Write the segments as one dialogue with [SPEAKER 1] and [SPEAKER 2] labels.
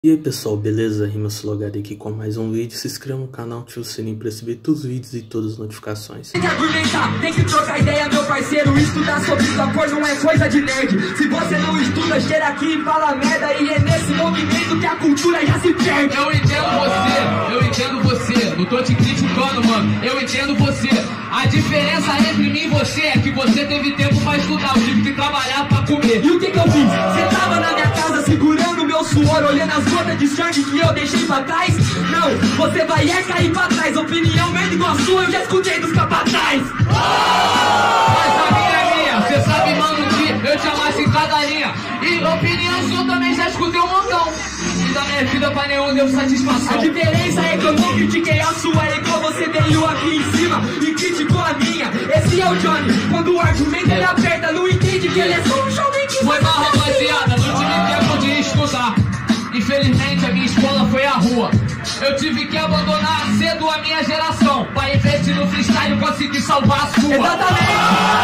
[SPEAKER 1] E aí pessoal, beleza? RimaSulogado aqui com mais um vídeo. Se inscreva no canal, ative o sininho pra receber todos os vídeos e todas as notificações.
[SPEAKER 2] Tem que argumentar, tem que trocar ideia, meu parceiro. Estudar sobre vapor não é coisa de nerd. Se você não estuda, cheira aqui e fala merda. E é nesse movimento que a cultura já se perde.
[SPEAKER 3] Eu entendo você, não tô te criticando, mano. Eu entendo você. A diferença entre mim e você é que você teve tempo pra estudar, eu tive que trabalhar pra comer.
[SPEAKER 2] E o que eu fiz? Você tava na minha casa segurando meu suor, olhando as gotas de sangue que eu deixei pra trás? Não, você vai cair pra trás. Opinião mesmo igual a sua, eu já escutei dos capataz.
[SPEAKER 3] Mas a minha é minha, cê sabe, mano, que eu te amasse em cada linha. E opinião sua também já escutei um montão. E da minha vida pra nenhum deu satisfação.
[SPEAKER 2] A diferença é que eu não critiquei a sua, é igual você veio aqui em cima e criticou a minha. Esse é o Johnny, quando o argumento ele aperta, não entende que ele é só um showman que
[SPEAKER 3] foi mal, rapaziada, não tive tempo de estudar. Infelizmente a minha escola foi a rua. Eu tive que abandonar cedo a minha geração pra investir no freestyle e conseguir salvar a sua.
[SPEAKER 2] Exatamente.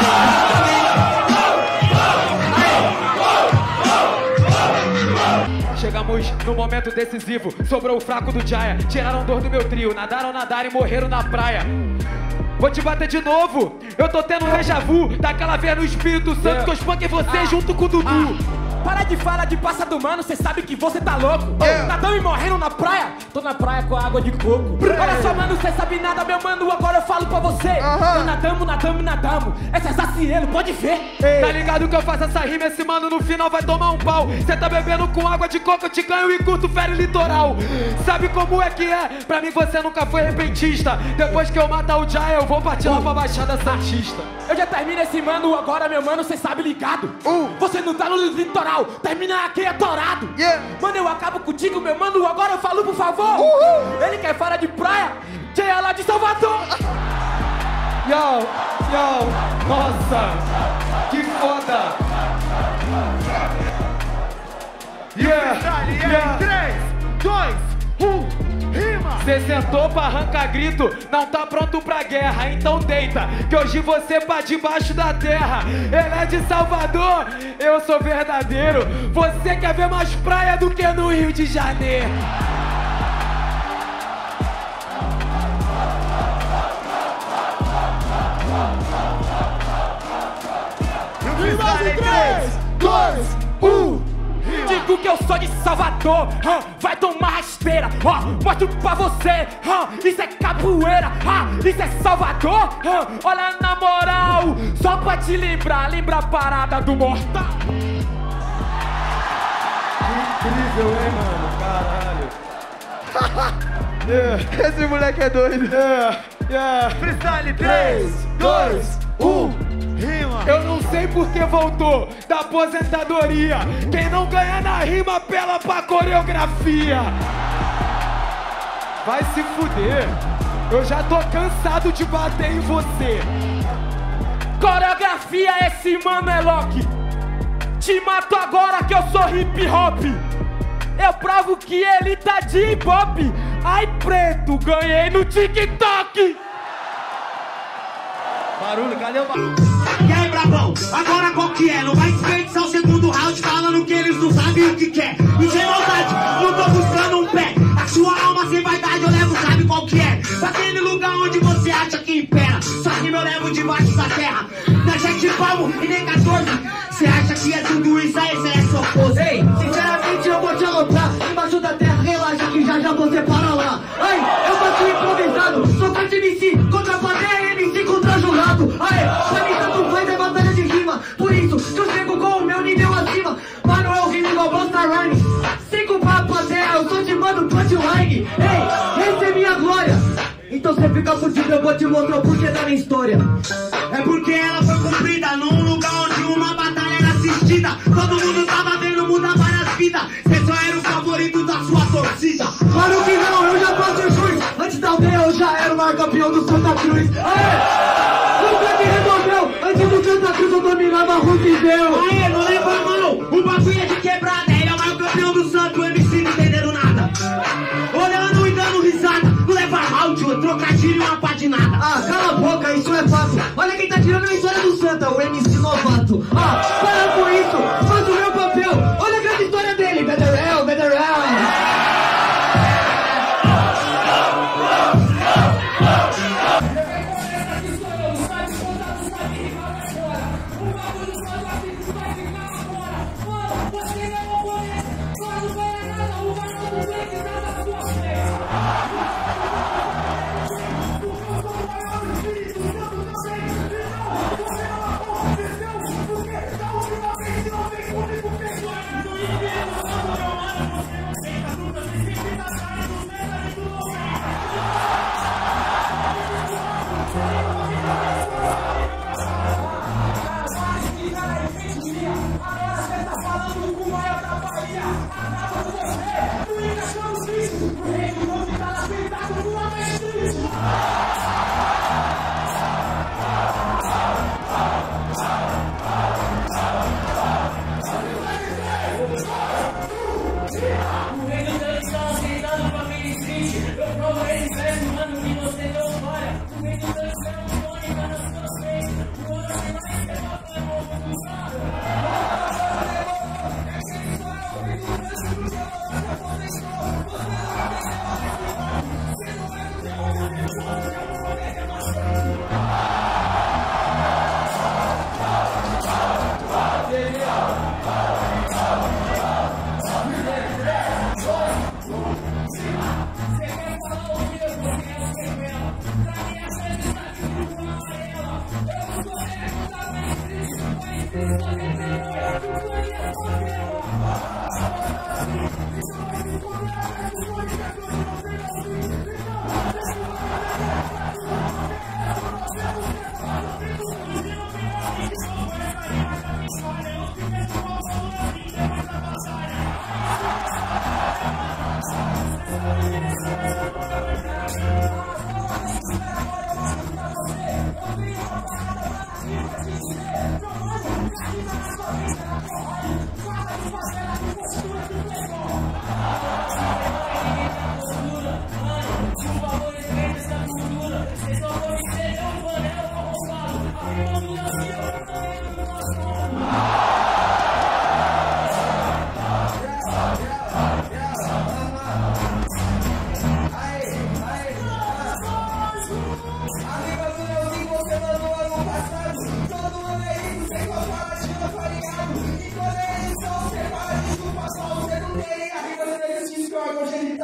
[SPEAKER 4] Chegamos no momento decisivo. Sobrou o fraco do Jaya. Tiraram dor do meu trio. Nadaram e morreram na praia. Vou te bater de novo. Eu tô tendo um déjà vu daquela vez no Espírito Santo que eu espanquei você junto com o Dudu.
[SPEAKER 5] Para de falar de passado, mano, cê sabe que você tá louco. Nadando e morrendo na praia. Tô na praia com água de coco. Olha só, mano, cê sabe nada, meu mano, agora eu falo pra você. Nadamos. Essa é Zacielo, pode ver.
[SPEAKER 4] Tá ligado que eu faço essa rima, esse mano no final vai tomar um pau. Cê tá bebendo com água de coco, eu te ganho e curto fere litoral. Sabe como é que é? Pra mim você nunca foi repentista. Depois que eu matar o Jaya, eu vou partir lá pra Baixada Santista.
[SPEAKER 5] Eu já termino esse mano agora, meu mano, cê sabe ligado. Você não tá no litoral, termina aqui atorado. Mano, eu acabo contigo, meu mano, agora eu falo por favor. Ele quer falar de praia, Jaya lá de Salvador.
[SPEAKER 4] Yo, nossa, que foda. Yeah.
[SPEAKER 6] 3, 2, 1, rima.
[SPEAKER 4] Cê sentou pra arrancar grito, não tá pronto pra guerra, então deita, que hoje você pra debaixo da terra. Ele é de Salvador, eu sou verdadeiro. Você quer ver mais praia do que no Rio de Janeiro.
[SPEAKER 6] Rima em 3, 2, 1.
[SPEAKER 5] Digo que eu sou de Salvador, vai tomar rasteira, mostro pra você, isso é capoeira, isso é Salvador, olha na moral, só pra te lembra a parada do mortal.
[SPEAKER 4] Incrível, hein, mano, caralho.
[SPEAKER 6] Esse moleque é doido. Freestyle 3, 2, 1. Rima.
[SPEAKER 4] Eu não sei por que voltou da aposentadoria. Quem não ganha na rima apela pra coreografia. Vai se fuder. Eu já tô cansado de bater em você.
[SPEAKER 5] Coreografia, esse mano é Loki. Te mato agora que eu sou hip hop. Eu provo que ele tá de hip hop. Ai, preto, ganhei no TikTok.
[SPEAKER 6] Barulho, cadê o barulho?
[SPEAKER 7] E aí, brabão, agora qual que é? Não vai desperdiçar o segundo round falando que eles não sabem o que quer. E sem maldade, não tô buscando um pé. A sua alma sem vaidade eu levo, sabe qual que é? Pra aquele lugar onde você acha que impera. Só que eu levo debaixo da terra. Não é 7 palmo e nem 14. Cê acha que é tudo isso aí, cê é sua pose. Ei, sinceramente eu vou te aloprar. Embaixo da terra, relaxa que já você para lá. Ai, eu tô aqui improvisado. Sou parte MC contra a plateia e MC contra jurado. Ai, pra mim tanto faz é batalha de rima. Por isso que eu chego com o meu nível acima. Mano, eu rimo igual Busta Rhymes. 5 pra plateia, eu tô te mando punchline. Ei, essa é minha glória. Então cê fica fudido, eu vou te mostrar o porquê da minha história. É porque ela foi cumprida num lugar onde uma batalha era assistida. Todo mundo tava vendo mudar várias vidas. Cê só era o favorito da sua torcida. Claro que não, eu já faço juiz. Antes da aldeia eu já era o maior campeão do Santa Cruz. Aê! Nunca me removeu. Antes do Santa Cruz eu dominava a Roosevelt. Aê, não leva a mão. O bagulho é de quebrada. Ele é o maior campeão do Santo. O MC não entendendo nada. Olhando e dando risada. Não leva áudio, trocadilho e uma pá de nada. Cala a boca, isso é fato. Olha quem tá tirando a história do Santa, o MC novato. Para com isso, faz o meu papel. Olha a grande história dele, Better Real.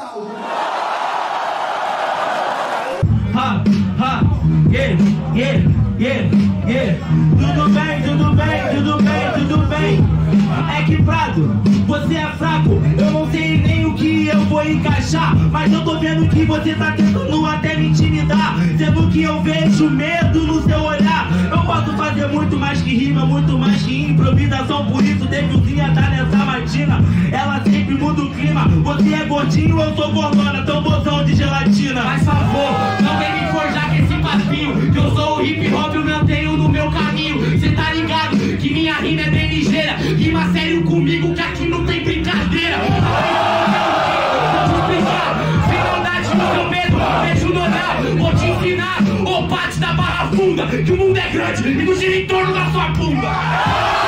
[SPEAKER 7] tal. Tudo bem. É que Prado, você é fraco. Eu não sei nem o que eu vou encaixar, mas eu tô vendo que você tá tentando até me intimidar, sendo que eu vejo medo no seu olhar. Eu posso fazer muito mais que rima, muito mais que improvisação. Por isso Devilzinha tá nessa matina, ela sempre muda o clima. Você é gordinho, eu sou gordona, tambozão de gelatina.
[SPEAKER 3] Faz favor, não vem me forjar com esse papinho, que eu sou o hip hop, eu mantenho no meu caminho. Cê tá ligado que minha rima é bem ligeira, rima sério comigo que aqui não tem brincadeira. Vou te explicar, sem maldade no seu medo, beijo no olhar. Vou te ensinar, ô parte da barra funda, que o mundo é grande e não gira em torno da sua bunda.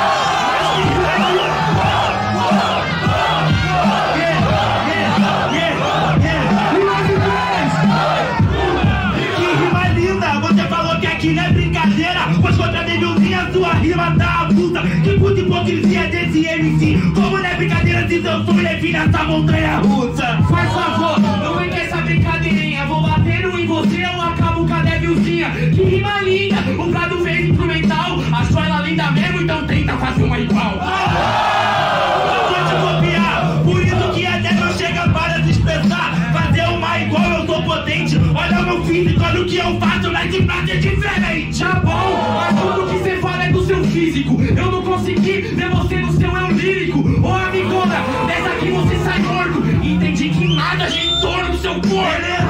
[SPEAKER 7] Que não é brincadeira, pois contra a Devilzinha sua rima tá avulsa. Que puta hipocrisia desse MC. Como não é brincadeira se seu sonho é vir nessa montanha russa?
[SPEAKER 3] Faz favor, não vem com essa brincadeirinha. Vou batendo em você, eu acabo com a Devilzinha. Que rima linda, o Prado fez instrumental. Achou ela linda mesmo, então tenta fazer uma igual.
[SPEAKER 7] Eu vou te copiar, por isso que até não chega para se expressar. Fazer uma igual, eu sou potente. Olha o meu físico, olha o que eu faço, mas em prática é diferente.
[SPEAKER 3] Tá bom, mas tudo que você fala é do seu físico. Eu não consegui ver você no seu eu lírico. Ô amigona, dessa aqui você sai morto. Entendi que nada gira em torno do seu corpo.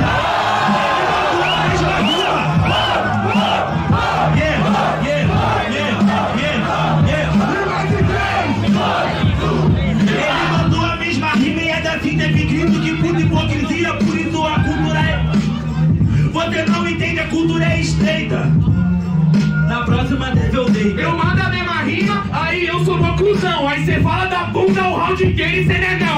[SPEAKER 7] Ele mandou a mesma rima e ainda assim teve grito. Que puta hipocrisia, por isso a cultura é... Você não entende, a cultura é estreita. Na próxima Devil Day
[SPEAKER 3] eu mando a mesma rima, aí eu sou uma cuzão. Aí cê fala da bunda, o round game e cê negão.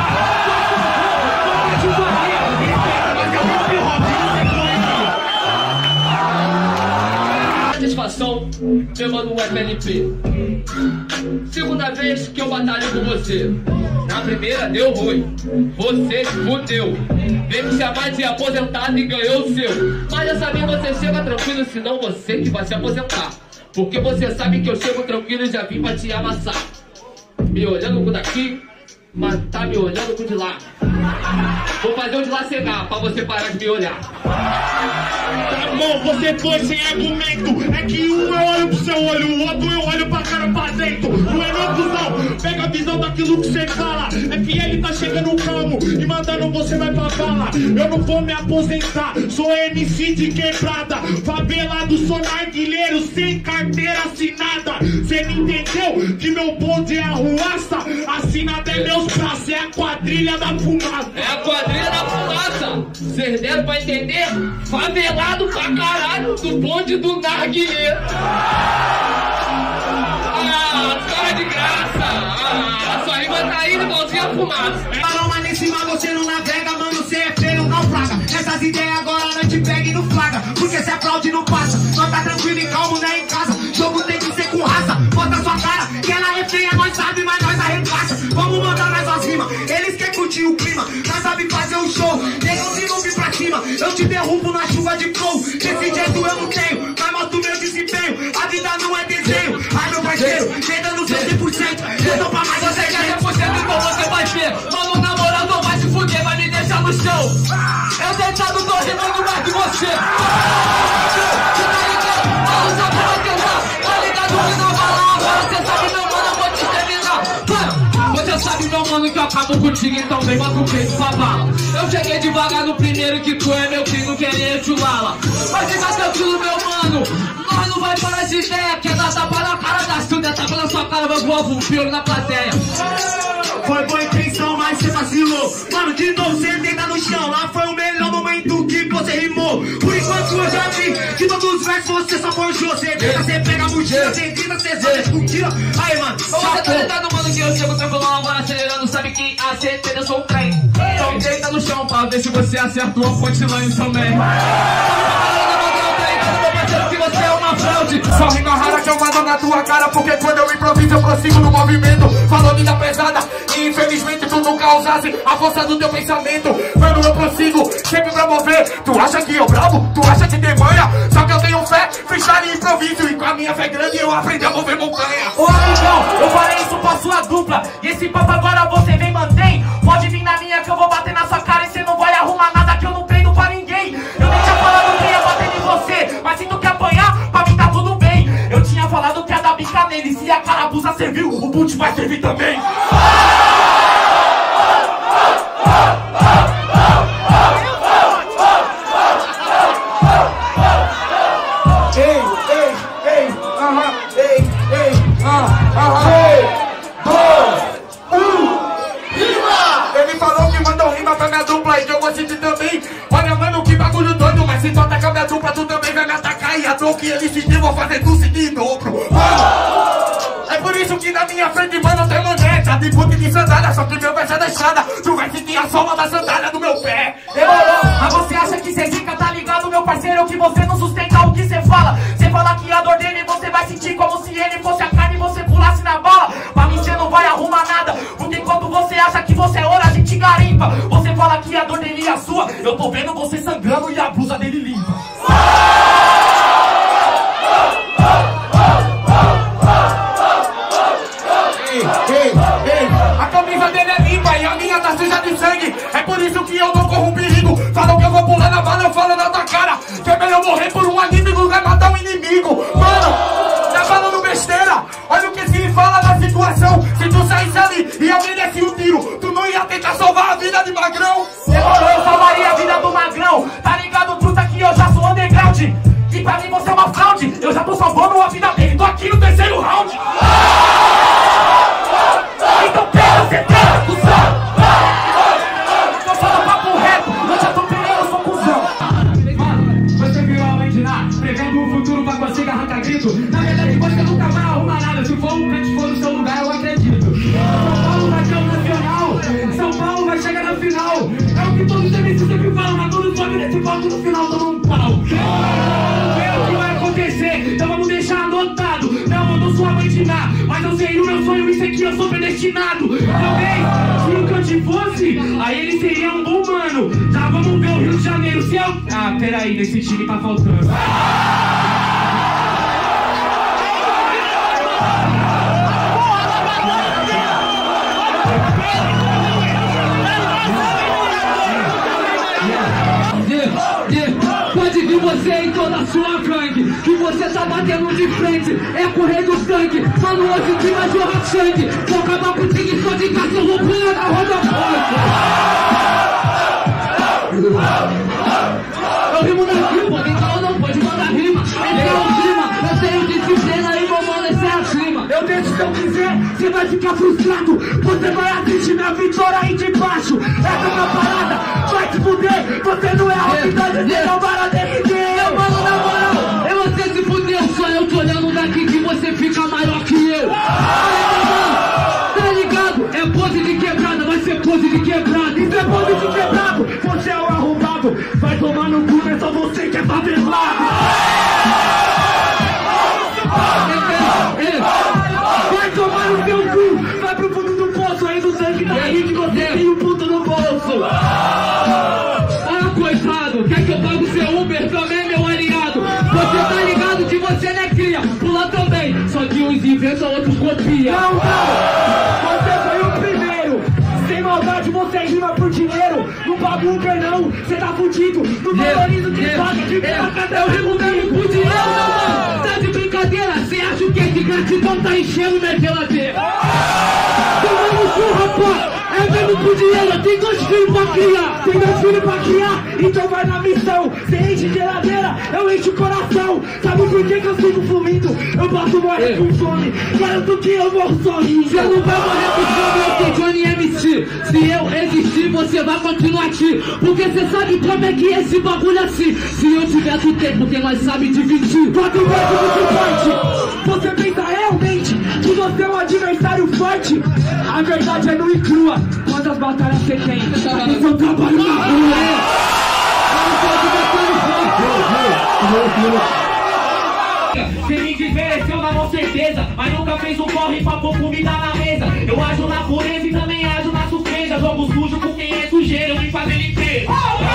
[SPEAKER 3] Satisfação, meu mano FNP. Segunda vez que eu batalho com você. Na primeira deu ruim, você se fudeu. Vem me chamar de aposentado e ganhou o seu. Mas dessa vez você chega tranquilo, senão você que vai se aposentar. Porque você sabe que eu chego tranquilo e já vim pra te amassar. Me olhando com daqui, mas tá me olhando com de lá. Vou fazer o de lá cegar pra você parar de me olhar.
[SPEAKER 7] Tá bom, você foi sem argumento. É que um eu olho pro seu olho, o outro eu olho pra cara pra dentro. Não é não, cuzão, pega a visão daquilo que você fala. É que ele tá chegando calmo e mandando você vai pra bala. Eu não vou me aposentar, sou MC de quebrada, favelado, sou narguilheiro, sem carteira assinada. Cê me entendeu? Que meu bonde é a ruaça, assinada é meus braços, é a quadrilha da fumaça.
[SPEAKER 3] É a quadrilha da fumaça. Cês deram pra entender? Favelado pra caralho do bonde do narguilheiro. Cara de graça. A sua rima tá indo igualzinho a fumaça.
[SPEAKER 7] Parou, mas em cima você não navega, mano, cê é feio, naufraga. Essas ideias agora não te pega e não flaga, porque cê aplaude e não passa. Nós tá tranquilo e calmo, né, em casa. Jogo tem que ser com raça. Bota sua cara, que ela é feia, nós sabe, mas nós arregaça. Vamos mandar mais umas rimas, eles querem curtir o clima. Nós sabe fazer um show, negão se não vir pra cima. Eu te derrubo na chuva de flow. Desse jeito eu não tenho, mas mostro meu desempenho. A vida não é desenho. Ai, meu parceiro, chega no seu 100%. Eu tô pra mais
[SPEAKER 3] você quer 100%, então você vai ver. Mano, na moral, não vai se fuder, vai me deixar no chão. Eu deitado tô rimando mais que você. Tá ligado? Fala, sabe, vai tentar. Tá ligado que não vai lá agora. Você sabe, meu mano, eu vou te terminar. Você sabe, meu mano, que eu acabo contigo, então vem bota o peito pra bala. Eu cheguei devagar no primeiro, que tu é meu filho, querer chulala. Mas fica tranquilo, meu mano, nós não vai parar de ideia. Quer dar tapa na cara da Silvia, tapa na sua cara, vai voar um pior na plateia.
[SPEAKER 7] Foi boa intenção, mas você vacilou. Mano, de novo você deita no chão. Lá foi o melhor momento que você rimou. Por enquanto eu já vi que todos os versos você só forjou. Você deita, você pega a mochila, você grita, você só discutila. Aí, mano,
[SPEAKER 3] você tá ligado, mano, que eu chego tranquilão agora acelerando. Sabe que a certeza eu sou o trem. Então deita no chão pra ver se você acerta uma punchline também.
[SPEAKER 5] você é uma fraude. Só rima rara que eu mando na tua cara, porque quando eu improviso eu prossigo no movimento. Falou vida pesada e infelizmente tu nunca usasse a força do teu pensamento. Mano, eu prossigo sempre pra mover. Tu acha que eu bravo? Tu acha que tem manha? Só que eu tenho fé, freestyle e improviso. E com a minha fé grande eu aprendi a mover montanha.
[SPEAKER 3] Ô amigão, eu falei isso pra sua dupla. E esse papo agora você vem mantém. Pode vir na minha que eu vou bater na sua cara. E cê não vai arrumar nada que eu não prendo pra ninguém. Eu nem tinha falado que ia bater em você, mas se tu quer apanhar, pra mim tá tudo bem. Eu tinha falado que ia dar bica nele. Se a carabuça serviu, o boot vai servir também.
[SPEAKER 5] Ele falou que mandou rima pra minha dupla e que eu vou sentir também. Olha, mano, que bagulho doido, mas se tu atacar minha dupla, tu também vai me atacar. E a dor que ele sentiu, vou fazer tu sentir em dobro. Mano, é por isso que na minha frente, mano, tem maneta de boot de sandália, só que meu pé é da estrada. Tu vai sentir a sola da sandália do meu pé.
[SPEAKER 3] Demorou, mas você acha que cê fica, tá ligado, meu parceiro? Que você não sustenta o que cê fala. Cê fala que a dor dele você vai sentir como se ele fosse a carne e você pulasse na bala. Pra mim cê não vai arrumar nada, porque enquanto você acha que você é ouro, a gente garimpa. Você fala que a dor dele é a sua, eu tô vendo você sangrando e a blusa dele limpa.
[SPEAKER 5] A camisa dele é limpa e a minha tá suja de sangue. É por isso que eu não corro perigo. Falam que eu vou pular na bala, eu falo na tua cara que é melhor morrer por um anime do que matar um inimigo. Mano, tá falando besteira. Olha o que se fala na situação. Se tu saísse ali e alguém desse um tiro, tu não ia tentar salvar a vida de Magrão?
[SPEAKER 3] Demorou, eu salvaria a vida do Magrão. Tá ligado, truta, que eu já sou underground. E pra mim você é uma fraude. Eu já tô salvando a vida dele, tô aqui no terceiro round. Então pega, cê tá, cuzão. Eu falo papo reto, eu já tô pegando, eu sou cuzão.
[SPEAKER 4] Mano, você virou a mãe de lá, prevendo o futuro pra conseguir arrancar grito. Na verdade você nunca vai arrumar nada. Se for um canto for no seu lugar, eu acredito. São Paulo vai ser o nacional, São Paulo vai chegar na final. É o que todos os MCs sempre falam, mas todos sobem nesse palco no final tomam um pau. É o que vai acontecer, então vamos deixar anotado. Não, eu não sou a mãe de lá, mas eu sei o meu sonho, isso aqui eu sou predestinado. Também, se o Cante fosse, aí ele seria um bom mano. Já vamos ver o Rio de Janeiro, se eu... Ah, peraí, nesse time tá faltando. Pode vir você em toda a sua gangue, que você tá batendo de frente, é correr do sangue. Mano, hoje que vai jorrar sangue, vou acabar com o tigre só de cachorro pula na roda forte. Eu rimo na rima, quem falou não pode mandar rima. Esse é o clima, eu tenho disciplina e vou amanhecer acima. Eu deixo se eu quiser, você vai ficar frustrado. Você vai assistir minha vitória aí de baixo. Essa é minha parada, vai te fuder. Você não é a rapidez, você não vai na DRD. Eu mano, na moral, eu você se fudeu. Só eu tô olhando daqui que você fica maior que eu. Tá ligado? É pose de quebrada, vai ser pose de quebrada. Isso é pose de quebrado, você é o arrombado. Vai tomar no cu, é só você que é favelado. Vai tomar no seu cu, vai pro fundo do poço. Aí do sangue da rede você tem um puto no bolso. Ah, coitado, quer que eu pague o seu Uber também, meu aliado? Você tá ligado que você não é cria, pula também. Só que uns inventam, outros copiam. Não, não, você foi o primeiro. Sem maldade você rima por dinheiro. No pago Uber não, você tá fudido. No valorizo que paga de boca. Eu rimo mesmo por dinheiro, não, mano. Tá de brincadeira, cê acha o que esse gratidão tá enchendo minha geladeira? Toma no cu, rapaz. É mesmo por dinheiro, tem 2 filhos pra criar. Tem 2 filhos pra criar, então vai na missão. Cê enche geladeira, eu encho o coração. Sabe por que eu sigo fluindo? Eu posso morrer com fome, garanto que eu morro sorrindo. Você não vai morrer com fome, eu sou Johnny MC. Se eu existir, você vai continuar aqui. Porque cê sabe como é que é esse bagulho assim. Se eu tiver tu tem, porque nós sabe dividir. Quanto mais muito forte, você pensa realmente que você é um adversário forte? A verdade é nua e crua. Quantas batalhas você tem? Esse é o trabalho na rua.
[SPEAKER 3] Cê me desmereceu na mão certeza, mas nunca fez um corre pra pôr comida na mesa. Eu ajo na pureza e também ajo na surpresa. Jogo sujo com quem é sujeiro, eu vim fazer limpeza.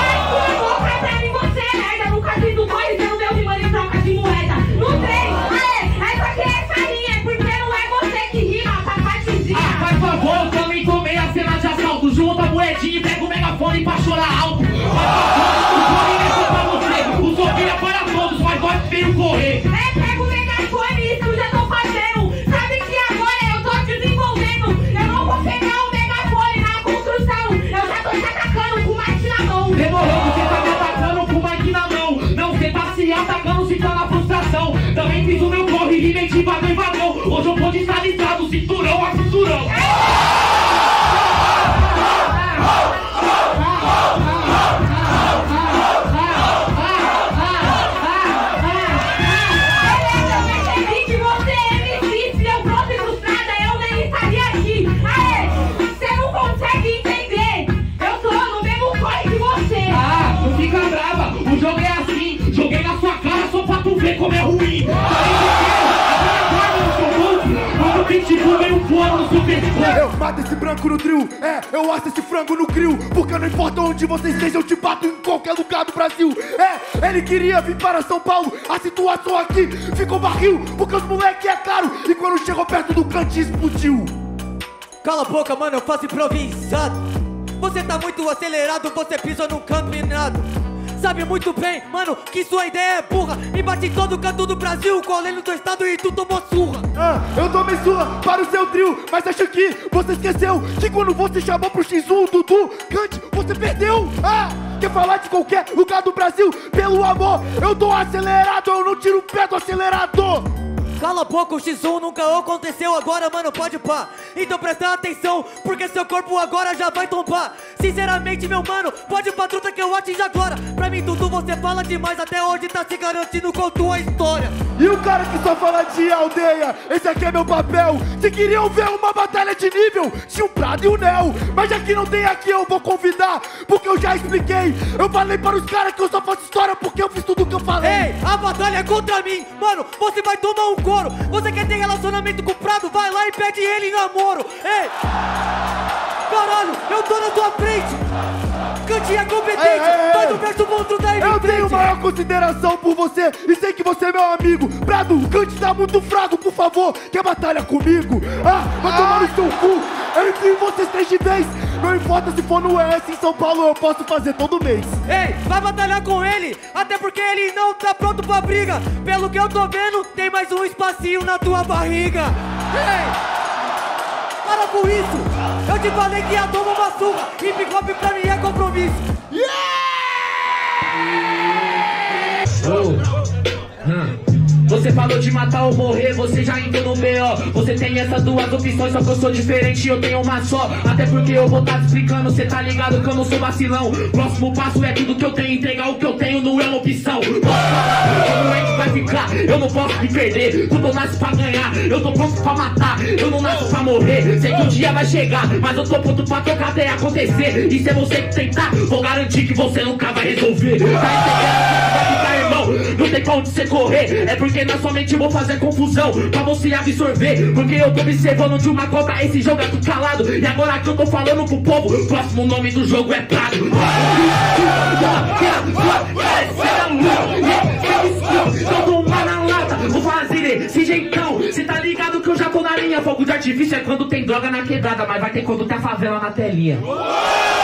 [SPEAKER 8] Você é merda, nunca fiz um corre pelo meu rima em troca de moeda. No trem, essa aqui é essa linha, porque não é você que rima, tá partezinha.
[SPEAKER 3] Ah, faz favor, eu também tomei a cena de assalto. Junta a moedinha e pega o megafone pra chorar alto. O corre é só pra você, o sorriso é para todos, mas nós veio correr.
[SPEAKER 8] Pega o megafone, isso eu já tô fazendo. Sabe que agora eu tô desenvolvendo. Eu não vou pegar o megafone na construção, eu já tô te atacando com o mic na mão.
[SPEAKER 3] Demorou, você tá me atacando com o mic na mão. Não, você tá se atacando, se tá na frustração. Também fiz o meu corre, rimei de vagão em vagão. Hoje eu vou de estabilizado, cinturão a cinturão. Como é ruim,
[SPEAKER 6] eu mato esse branco no trio, eu asso esse frango no grill. Porque não importa onde você esteja, eu te bato em qualquer lugar do Brasil. Ele queria vir para São Paulo, a situação aqui ficou barril. Porque os moleque é caro, e quando chegou perto do cantinho explodiu.
[SPEAKER 5] Cala a boca, mano, eu faço improvisado. Você tá muito acelerado, você pisa num canto minado. Sabe muito bem, mano, que sua ideia é burra. Me bate em todo canto do Brasil, colei no teu estado e tu tomou surra.
[SPEAKER 6] Eu tomei surra para o seu trio, mas acho que você esqueceu que quando você chamou pro X1, Dudu, Cante, você perdeu. Quer falar de qualquer lugar do Brasil? Pelo amor, eu tô acelerado, eu não tiro o pé do acelerador.
[SPEAKER 5] Cala a boca, o X1 nunca aconteceu agora, mano, pode pá. Então presta atenção, porque seu corpo agora já vai tombar. Sinceramente, meu mano, pode pra truta que eu atinjo agora. Pra mim, Dudu, você fala demais, até hoje tá se garantindo com tua história.
[SPEAKER 6] E o cara que só fala de aldeia, esse aqui é meu papel. Se queriam ver uma batalha de nível, tinha o Prado e o Nel. Mas já que não tem aqui, eu vou convidar, porque eu já expliquei. Eu falei para os caras que eu só faço história porque eu fiz tudo que eu falei.
[SPEAKER 5] Ei, a batalha é contra mim, mano, você vai tomar um couro. Você quer ter relacionamento com o Prado? Vai lá e pede ele em namoro. Ei, caralho, eu tô na tua frente. Cantinha competente, faz o verso monstro daí.
[SPEAKER 6] Eu tenho maior consideração por você e sei que você é meu amigo. Prado, o Cante tá muito fraco, por favor, quer batalha comigo? Vai tomar no seu cu, eu enfio vocês 3 de vez. Não importa se for no ES em São Paulo, eu posso fazer todo mês.
[SPEAKER 5] Ei, vai batalhar com ele, até porque ele não tá pronto pra briga. Pelo que eu tô vendo, tem mais um espacinho na tua barriga. Ei, para com isso, eu te falei que ia tomar uma surra. Hip hop pra mim é compromisso.
[SPEAKER 3] Você falou de matar ou morrer, você já entrou no B.O. Você tem essas duas opções, só que eu sou diferente, eu tenho uma só. Até porque eu vou tá te explicando, cê tá ligado que eu não sou vacilão. Próximo passo é tudo que eu tenho, entregar o que eu tenho não é uma opção. Como é que vai ficar? Eu não posso me perder, tudo eu nasço pra ganhar. Eu tô pronto pra matar, eu não nasço pra morrer. Sei que um dia vai chegar, mas eu tô pronto pra tocar até acontecer. E se é você que tentar, vou garantir que você nunca vai resolver. Tá entendendo? Vai ficar, irmão, não tem pra onde você correr. É porque na sua mente vou fazer confusão pra você absorver. Porque eu tô observando de uma cobra, esse jogo é tudo calado. E agora que eu tô falando pro povo, o próximo nome do jogo é Prado. Todo mal na lata, vou fazer esse jeitão. Cê tá ligado que eu já tô na linha. Fogo de artifício é quando tem droga na quebrada, mas vai ter quando tem a favela na telinha.